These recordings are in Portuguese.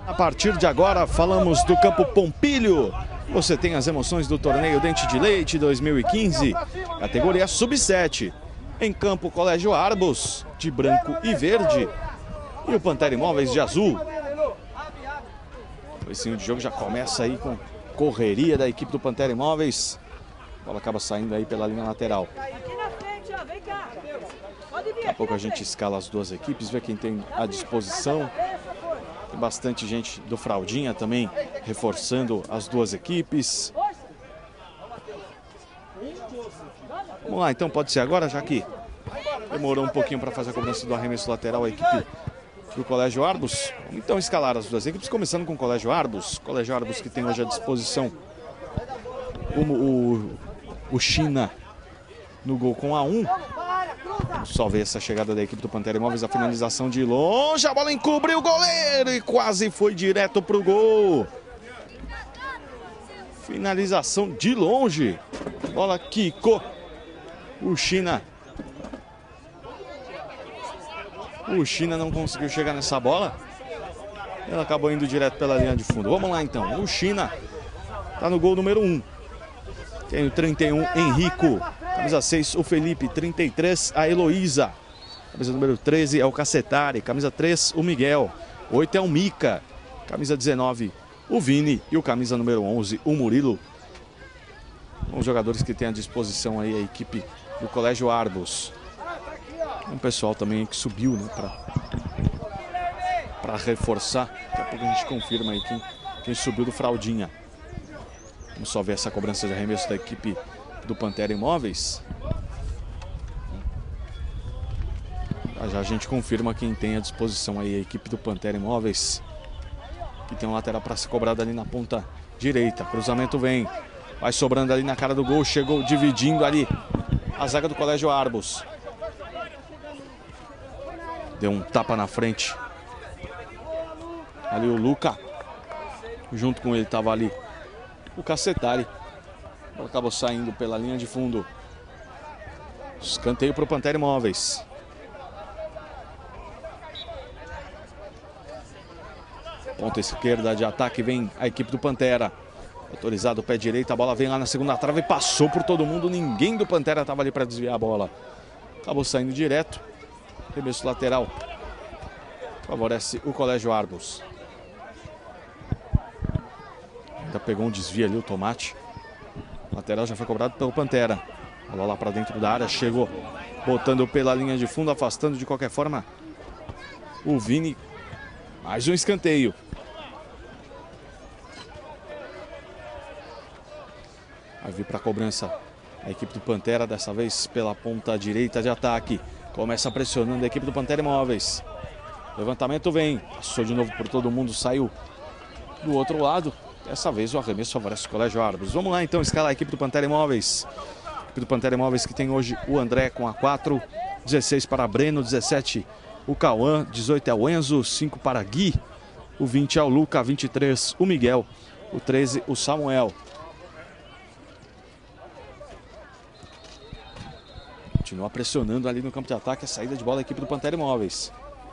A partir de agora, falamos do Campo Pompilho. Você tem as emoções do torneio Dente de Leite 2015, categoria Sub-7. Em campo, Colégio Arbus, de branco e verde, e o Pantera Imóveis de azul. O comecinho de jogo já começa aí com correria da equipe do Pantera Imóveis. A bola acaba saindo aí pela linha lateral. Daqui a pouco a gente escala as duas equipes, vê quem tem à disposição. Tem bastante gente do Fraldinha também reforçando as duas equipes. Vamos lá, então pode ser agora, já que demorou um pouquinho para fazer a cobrança do arremesso lateral a equipe do Colégio Arbus. Vamos então escalar as duas equipes, começando com o Colégio Arbus. Colégio Arbus que tem hoje à disposição o China no gol com A1. Só ver essa chegada da equipe do Pantera Imóveis, a finalização de longe, a bola encobriu o goleiro e quase foi direto para o gol. Finalização de longe, bola quicou. O China não conseguiu chegar nessa bola. Ela acabou indo direto pela linha de fundo. Vamos lá então, o China está no gol número 1. Tem o 31, Henrico. Camisa 6, o Felipe. 33, a Heloísa. Camisa número 13 é o Cacetari. Camisa 3, o Miguel. 8 é o Mica. Camisa 19, o Vini. E o camisa número 11, o Murilo. Os jogadores que tem à disposição aí a equipe do Colégio Arbus. Um pessoal também que subiu, né, para reforçar. Daqui a pouco a gente confirma aí quem subiu do Fraldinha. Vamos só ver essa cobrança de arremesso da equipe do Pantera Imóveis. Já a gente confirma quem tem à disposição aí a equipe do Pantera Imóveis. Que tem um lateral para ser cobrado ali na ponta direita. Cruzamento vem. Vai sobrando ali na cara do gol. Chegou dividindo ali a zaga do Colégio Arbus. Deu um tapa na frente. Ali o Luca. Junto com ele estava ali o Cacetari. Acabou saindo pela linha de fundo. Escanteio para o Pantera Imóveis. Ponta esquerda de ataque vem a equipe do Pantera. Autorizado o pé direito, a bola vem lá na segunda trave, passou por todo mundo, ninguém do Pantera estava ali para desviar a bola. Acabou saindo direto. Arremesso lateral. Favorece o Colégio Arbus. Ainda pegou um desvio ali o Tomate. Lateral já foi cobrado pelo Pantera. A bola lá para dentro da área, chegou botando pela linha de fundo, afastando de qualquer forma o Vini. Mais um escanteio. Vai vir para a cobrança a equipe do Pantera, dessa vez pela ponta direita de ataque. Começa pressionando a equipe do Pantera Imóveis. Levantamento vem, passou de novo por todo mundo, saiu do outro lado. Dessa vez o arremesso favorece o Colégio Arbus. Vamos lá então escalar a equipe do Pantera Imóveis. A equipe do Pantera Imóveis que tem hoje o André com a 4, 16 para Breno, 17 o Cauã, 18 é o Enzo, 5 para Gui, o 20 é o Luca, 23 o Miguel, o 13 o Samuel. Continua pressionando ali no campo de ataque a saída de bola da equipe do Pantera Imóveis.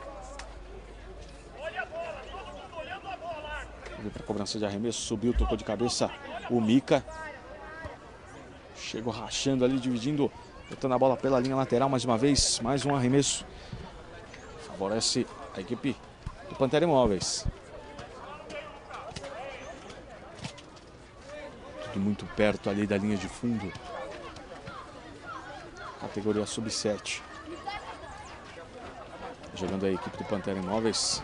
Para cobrança de arremesso, subiu, tocou de cabeça o Mica. Chegou rachando ali, dividindo, botando a bola pela linha lateral mais uma vez. Mais um arremesso. Favorece a equipe do Pantera Imóveis. Tudo muito perto ali da linha de fundo. Categoria Sub-7. Jogando a equipe do Pantera Imóveis.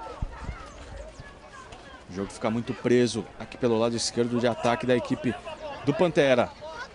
O jogo fica muito preso aqui pelo lado esquerdo de ataque da equipe do Pantera.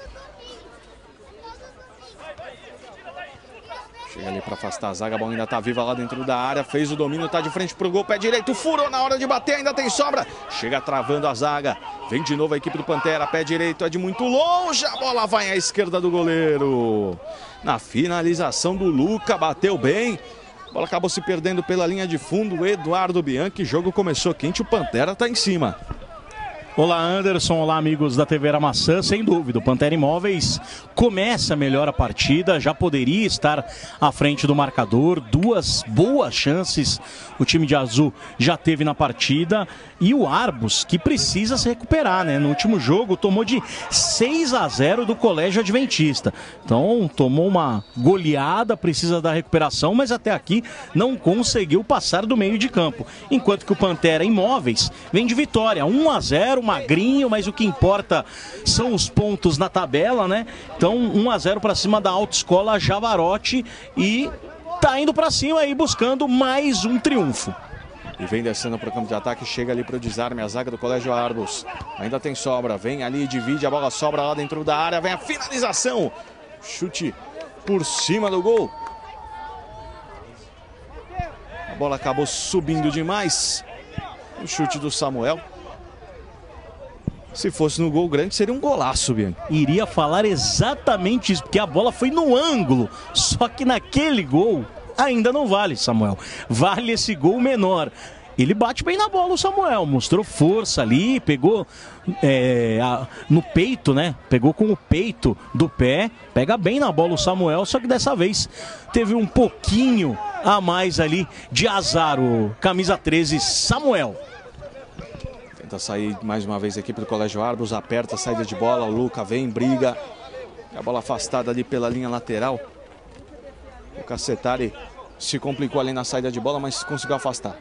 Chega ali para afastar a zaga, a bola ainda está viva lá dentro da área. Fez o domínio, está de frente para o gol, pé direito, furou na hora de bater, ainda tem sobra. Chega travando a zaga. Vem de novo a equipe do Pantera, pé direito, é de muito longe. A bola vai à esquerda do goleiro. Na finalização do Luca, bateu bem. A bola acabou se perdendo pela linha de fundo. Eduardo Bianchi, o jogo começou quente, o Pantera está em cima. Olá, Anderson. Olá, amigos da TV Aramaçã. Sem dúvida, o Pantera Imóveis começa melhor a partida, já poderia estar à frente do marcador. 2 boas chances o time de azul já teve na partida. E o Arbus, que precisa se recuperar, né? No último jogo tomou de 6-0 do Colégio Adventista. Então tomou uma goleada, precisa da recuperação, mas até aqui não conseguiu passar do meio de campo. Enquanto que o Pantera Imóveis vem de vitória, 1-0, magrinho, mas o que importa são os pontos na tabela, né? Então 1-0 para cima da Autoescola Javarote e tá indo para cima aí buscando mais um triunfo. E vem descendo para o campo de ataque, chega ali para o desarme, a zaga do Colégio Arbus. Ainda tem sobra, vem ali, divide, a bola sobra lá dentro da área, vem a finalização. Chute por cima do gol. A bola acabou subindo demais. O chute do Samuel. Se fosse no gol grande, seria um golaço, Bianchi. Iria falar exatamente isso, porque a bola foi no ângulo. Só que naquele gol ainda não vale, Samuel. Vale esse gol menor. Ele bate bem na bola, o Samuel. Mostrou força ali, pegou no peito, né? Pegou com o peito do pé. Pega bem na bola o Samuel, só que dessa vez teve um pouquinho a mais ali de azar o camisa 13, Samuel. Tenta sair mais uma vez a equipe do Colégio Arbus, aperta a saída de bola, o Luca vem, briga. E a bola afastada ali pela linha lateral. O Cacetari se complicou ali na saída de bola, mas conseguiu afastar.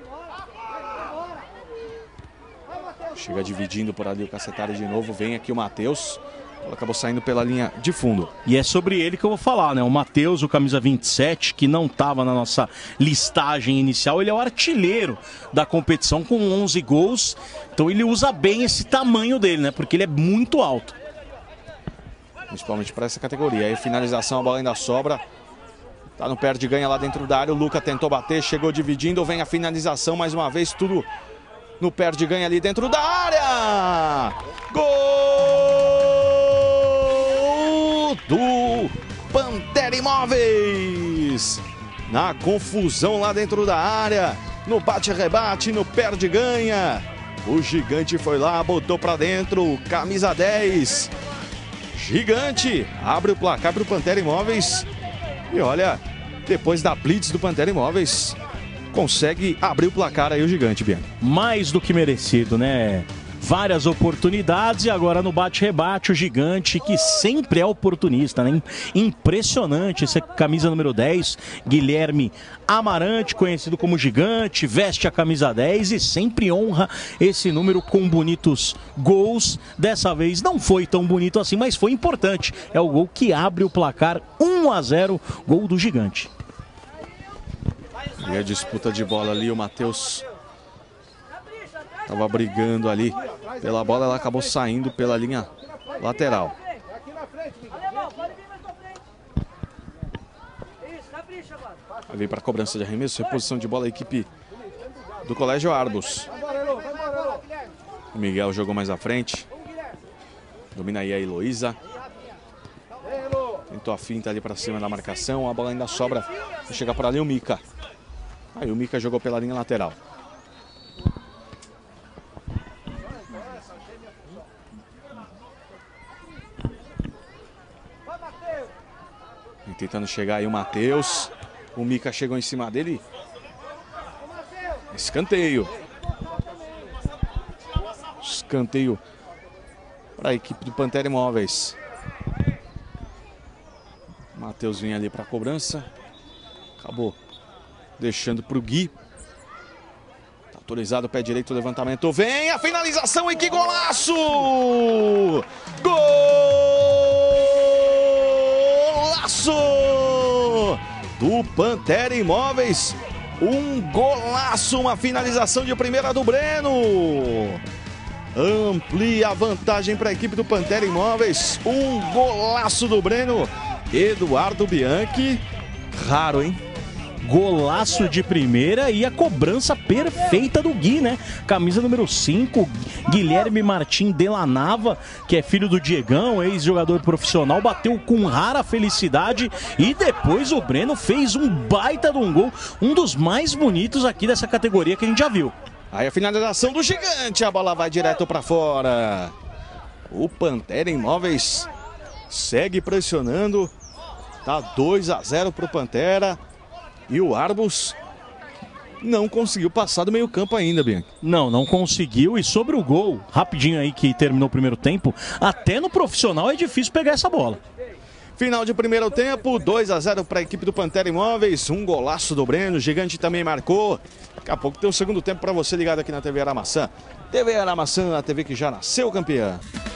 Chega dividindo por ali o Cacetari de novo, vem aqui o Matheus. Acabou saindo pela linha de fundo. E é sobre ele que eu vou falar, né? O Matheus, o camisa 27, que não estava na nossa listagem inicial, ele é o artilheiro da competição com 11 gols. Então ele usa bem esse tamanho dele, né? Porque ele é muito alto. Principalmente para essa categoria. Aí finalização, a bola ainda sobra. Tá no perde, ganha lá dentro da área. O Luca tentou bater, chegou dividindo. Vem a finalização mais uma vez, tudo no perde, ganha ali dentro da área. Gol do Pantera Imóveis. Na confusão lá dentro da área, no bate-rebate, no perde-ganha. O Gigante foi lá, botou pra dentro, camisa 10. Gigante abre o placar pro Pantera Imóveis. E olha, depois da blitz do Pantera Imóveis, consegue abrir o placar aí o Gigante, Bianchi. Mais do que merecido, né? Várias oportunidades e agora no bate-rebate o Gigante, que sempre é oportunista, né? Impressionante essa camisa número 10, Guilherme Amarante, conhecido como Gigante, veste a camisa 10 e sempre honra esse número com bonitos gols. Dessa vez não foi tão bonito assim, mas foi importante. É o gol que abre o placar, 1-0, gol do Gigante. E a disputa de bola ali, o Matheus estava brigando ali pela bola, ela acabou saindo pela linha lateral. Vai vir para a cobrança de arremesso, reposição de bola a equipe do Colégio Arbus. O Miguel jogou mais à frente. Domina aí a Heloísa. Tentou a finta ali para cima da marcação, a bola ainda sobra. Vai chegar por ali o Mica. Aí o Mica jogou pela linha lateral. E tentando chegar aí o Matheus. O Mica chegou em cima dele. Escanteio. Escanteio para a equipe do Pantera Imóveis. Matheus vinha ali para a cobrança. Acabou deixando para o Gui. Tá autorizado o pé direito, o levantamento. Vem a finalização e que golaço! Golaço do Pantera Imóveis. Um golaço, uma finalização de primeira do Breno. Amplia a vantagem para a equipe do Pantera Imóveis. Um golaço do Breno. Eduardo Bianchi. Raro, hein? Golaço de primeira e a cobrança perfeita do Gui, né? Camisa número 5, Guilherme Martim Delanava, que é filho do Diegão, ex-jogador profissional, bateu com rara felicidade e depois o Breno fez um baita de um gol, um dos mais bonitos aqui dessa categoria que a gente já viu. Aí a finalização do Gigante, a bola vai direto para fora. O Pantera Imóveis segue pressionando. Tá 2-0 pro Pantera. E o Arbus não conseguiu passar do meio campo ainda, Bianchi. Não conseguiu. E sobre o gol, rapidinho aí que terminou o primeiro tempo, até no profissional é difícil pegar essa bola. Final de primeiro tempo, 2-0 para a equipe do Pantera Imóveis. Um golaço do Breno, o Gigante também marcou. Daqui a pouco tem o segundo tempo para você ligado aqui na TV Aramaçã. TV Aramaçã, a TV que já nasceu campeã.